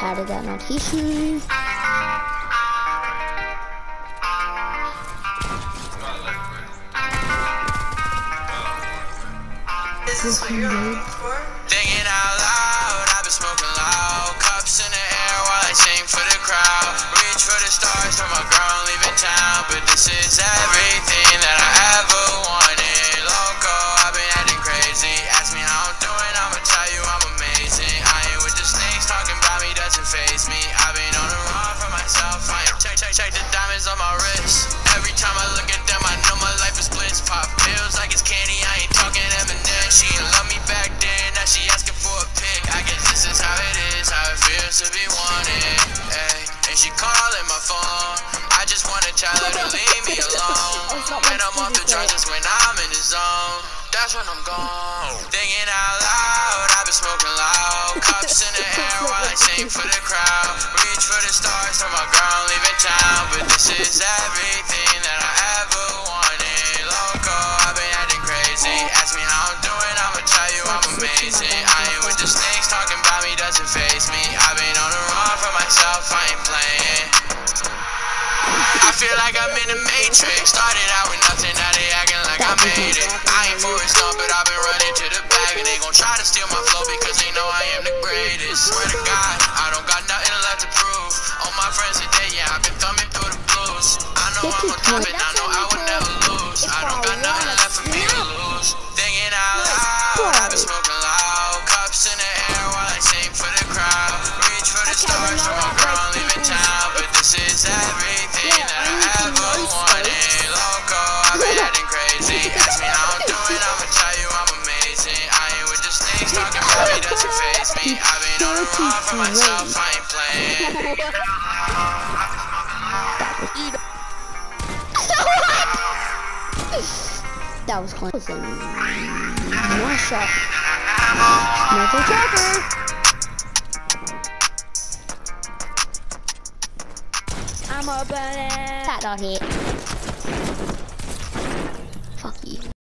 added that notation. Is this what you're looking for? Thinking out loud, I've been smoking loud. Cups in the air while I sing for the crowd. Reach for the stars from my girl leaving town. But this is everything that I ever wanted. Loco, I've been acting crazy. Ask me how I'm doing, I'ma tell you I'm amazing. I ain't with the snakes, talking about me doesn't faze me. I've been on the run for myself. I ain't check the diamonds on my wrist. Every time I look at them, I know my life is bliss. Pop pills like it's candy, I ain't talking M&M. She ain't love me back then, now she asking for a pic. I guess this is how it is, how it feels to be wanted. Ay, and she calling my phone. I just wanna tell her to leave me alone. When I'm off the drugs, that's when I'm in the zone. That's when I'm gone. Thinking out loud, I've been smoking loud. Cups in the air while I sing for the crowd. Reach for the stars from my girl leaving town. But this is everything that I ever wanted. Loco, I've been acting crazy. Ask me how I'm doing, I'ma tell you I'm amazing. I ain't with the snakes, talking about me doesn't faze me. I've been on the run for myself, I ain't playing. I feel like I'm in the Matrix. Started out with nothing, now they acting like I made it. I ain't Forrest Gump, but I've been running to the bag. And they gon' try to steal my flow because they know I am the greatest. Swear to God, I don't got nothing left to prove. All my friends today, yeah, I've been thumbing through the blues. I know I'm on top and I know I will never lose. I don't got nothing left for me to lose. Thinking out loud, I've been smoking loud. Cups in the air while I sing for the crowd. Reach for the stars from my girl leaving town. But this is everything that I ever wanted. Loco, I've been acting crazy. Ask me how I'm doing, I'ma tell you I'm amazing. I ain't with the snakes, talking about me doesn't faze me. I've been on the run for myself, I ain't playing. That was close. One shot. Another tracker. I'm opening. That not hit. Fuck you.